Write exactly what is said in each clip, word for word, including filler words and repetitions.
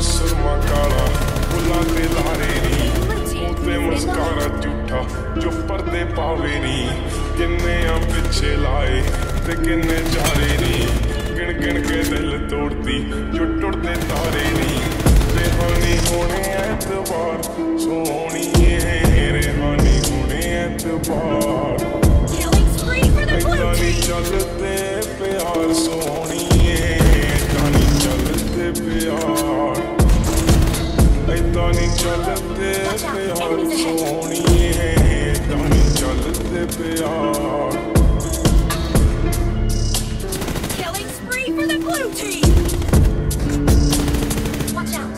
सुरमा काला फुल्लां ते लारे नी उत्ते मुस्कारा झूठा जो पर्दे पावे नी किन्ने आ पिछे लाए ते किन्ने चारे नी गिन गिन के दिल तोड़ती जो टुटदे तारे नी रेहानी होने ऐतबार सोहणीए रेहानी होने ऐतबार ऐदां नी चलदे प्यार सोहणीए ऐदां नी चलदे प्यार ऐदां नी चलदे प्यार सोहणीए ऐदां नी चलदे प्यार For the blue team! Watch out!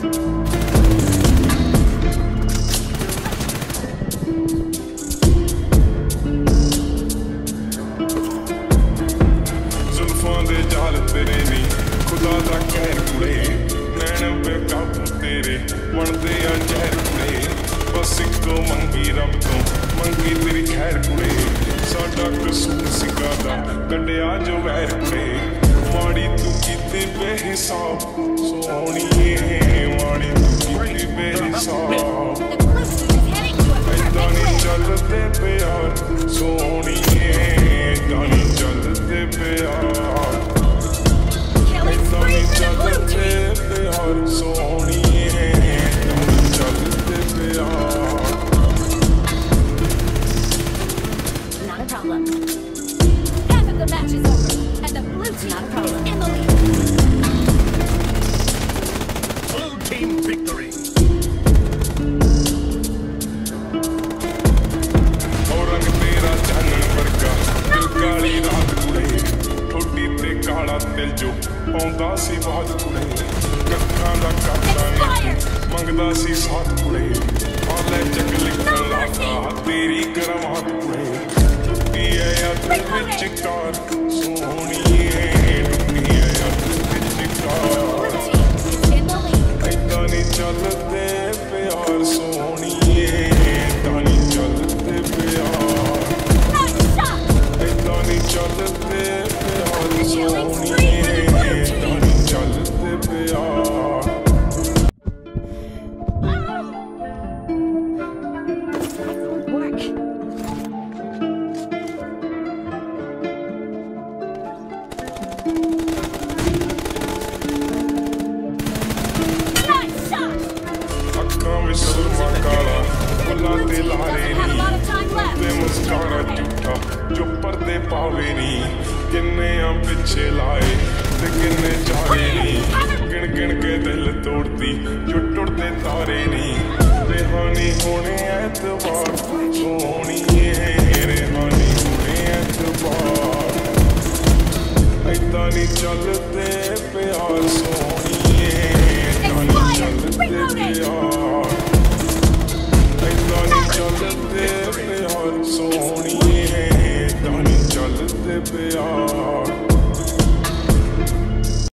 जुल्फां दे जाल तेरे नी खुदा दा कहर कुड़े नैन बेकाबू तेरे बनदे आ जहर कुड़े बस इक्को मंगी रब तो मंगी तेरी खैर कुड़े साडा कसूर सिगा दा कड्डिया जो वैर कुड़े माड़ी तू कीती बेहिसाब सोहणीए माड़ी तू कीती बेहिसाब ऐदां नी चलदे प्यार सोहणीए ऐदां नी चलदे प्यार ऐदां नी चलदे प्यार सोहणीए ऐदां नी चलदे प्यार Not a problem. Half of the match is over. The blue team is in the lead. Blue team victory. और रंग तेरा चानन वर्गा दिल काली रात कुड़े ठोडी ते काला दिल जो पाउंदा सी बात कुड़े कक्खां दा करदा नी मंगदा सी साथ कुड़े आले जग लिखण लागा तेरी करमात कुड़े टुटी है अध विच कार सोहणीए टुटी है अध विच कार ऐदां नी चलदे प्यार सोहणीए ऐदां नी चलदे प्यार ऐदां नी चलदे प्यार सोहणीए ऐदां नी चलदे प्यार सुरमा काला फुल्लां ते लारे नी ते मुस्कारा झूठा जो पर्दे पावे नी किन्ने आ पिछे लाए ते किन्ने चारे नी गिन गिन के दिल तोड़ती जो टुटदे तारे नी रेहानी होने ऐतबार सोहणीए रेहानी होने ऐतबार ऐदां नी चलदे प्यार सोहणीए ऐदां नी चलदे प्यार